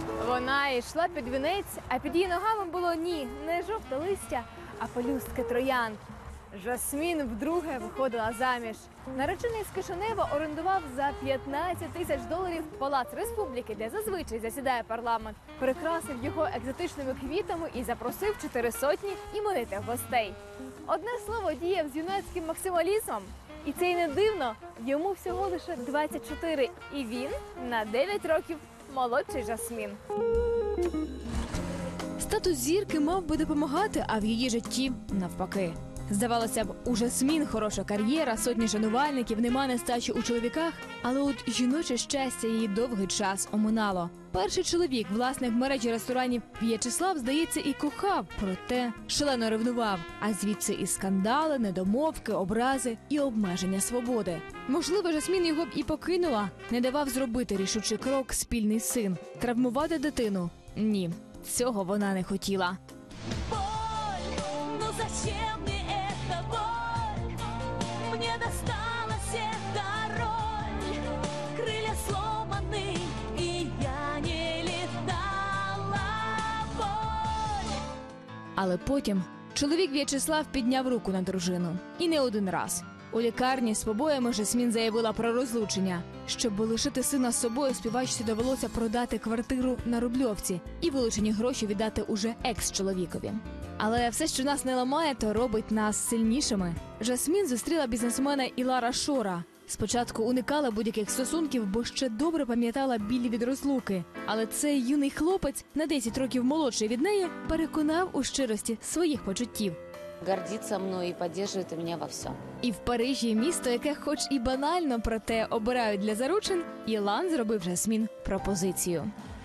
Вона йшла під вінець, а під її ногами було не жовте листя, а пелюстки троянд. Жасмін вдруге виходила заміж. Наречений з Кишинева орендував за 15 тисяч доларів палац Республіки, де зазвичай засідає парламент, прикрасив його екзотичними квітами і запросив 400 іменитих гостей. Одне слово, діяв з юнацьким максималізмом. І це й не дивно, йому всього лише 24, і він на 9 років молодший Жасмін. Статус зірки мав би допомагати, а в її житті навпаки. Здавалося б, у Жасмін хороша кар'єра, сотні шанувальників, нема нестачі у чоловіках, але от жіноче щастя її довгий час оминало. Перший чоловік, власник мережі ресторанів В'ячеслав, здається, і кохав, проте шалено ревнував. А звідси і скандали, недомовки, образи і обмеження свободи. Можливо, Жасмін його б і покинула, не давав зробити рішучий крок спільний син. Травмувати дитину? Ні, цього вона не хотіла. Але потім чоловік В'ячеслав підняв руку на дружину. І не один раз. У лікарні з побоями Жасмін заявила про розлучення. Щоб лишити сина з собою, співачці довелося продати квартиру на Рубльовці і вилучені гроші віддати уже екс-чоловікові. Але все, що нас не ламає, то робить нас сильнішими. Жасмін зустріла бізнесмена Ілара Шора. Спочатку уникала будь-яких стосунків, бо ще добре пам'ятала біль від розлуки. Але цей юний хлопець, на 10 років молодший від неї, переконав у щирості своїх почуттів. Гордиться мною і підтримує мене во всьому. І в Парижі, місто, яке хоч і банально, проте обирають для заручин, Ілан зробив Жасмін пропозицію.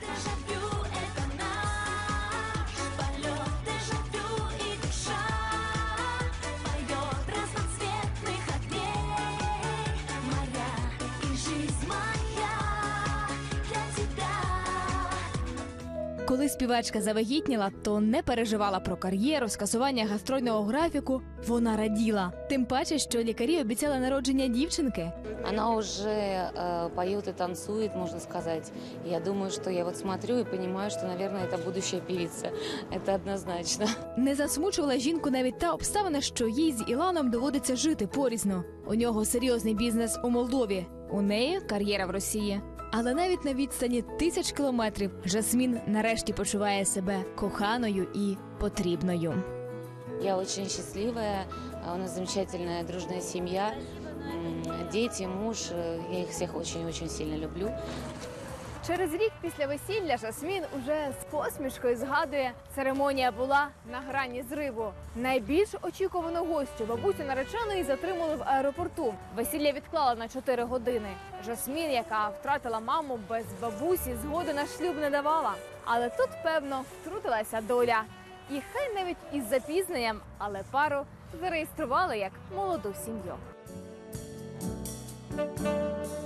Коли співачка завагітніла, то не переживала про кар'єру, скасування гастрольного графіку. Вона раділа. Тим паче, що лікарі обіцяли народження дівчинки. Вона вже поет і танцює, можна сказати. Я думаю, що я вот смотрю і розумію, що, мабуть, це будуща певиця. Це однозначно. Не засмучувала жінку навіть та обставина, що їй з Іланом доводиться жити порізно. У нього серйозний бізнес у Молдові. У неї кар'єра в Росії. Але навіть на відстані 1000 кілометрів Жасмін нарешті почуває себе коханою і потрібною. Я дуже щаслива, у нас замечательная дружная сім'я, діти, муж, я їх всіх дуже-дуже сильно люблю. Через рік після весілля Жасмін уже з посмішкою згадує, церемонія була на грані зриву. Найбільш очікувану гостю, бабусю нареченої, затримали в аеропорту. Весілля відклали на 4 години. Жасмін, яка втратила маму, без бабусі згоди на шлюб не давала. Але тут, певно, втрутилася доля. І хай навіть із запізненням, але пару зареєстрували як молоду сім'ю.